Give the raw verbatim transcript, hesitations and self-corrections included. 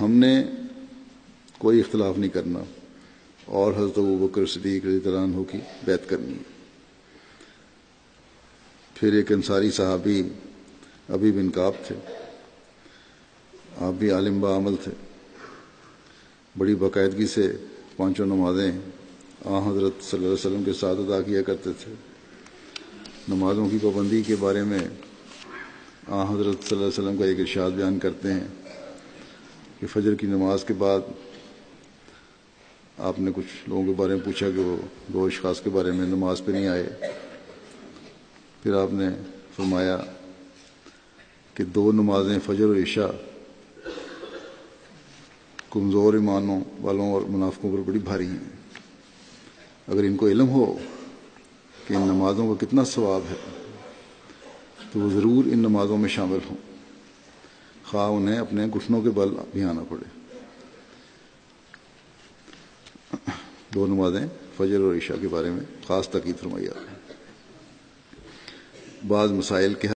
ہم نے کوئی اختلاف نہیں کرنا اور حضرت ابوبکر صدیق رضی اللہ عنہ کی بیعت کرنی ہے۔ پھر ایک انصاری صحابی ابی بن کعب تھے، آپ بھی عالم با عمل تھے، بڑی باقاعدگی سے پانچوں نمازیں آ حضرت صلی اللہ علیہ وسلم کے ساتھ ادا کیا کرتے تھے۔ نمازوں کی پابندی کے بارے میں آ حضرت صلی اللہ علیہ وسلم کا ایک ارشاد بیان کرتے ہیں کہ فجر کی نماز کے بعد آپ نے کچھ لوگوں کے بارے میں پوچھا کہ وہ دو اشخاص کے بارے میں نماز پہ نہیں آئے، پھر آپ نے فرمایا کہ دو نمازیں فجر اور عشاء کمزور ایمانوں والوں اور منافقوں پر بڑی بھاری ہیں، اگر ان کو علم ہو کہ ان نمازوں کا کتنا ثواب ہے تو وہ ضرور ان نمازوں میں شامل ہوں، خواہ انہیں اپنے گھٹنوں کے بل بھی آنا پڑے۔ دو نمازیں فجر اور عشاء کے بارے میں خاص تاکید فرمائی آپ نے۔ بعض مسائل کے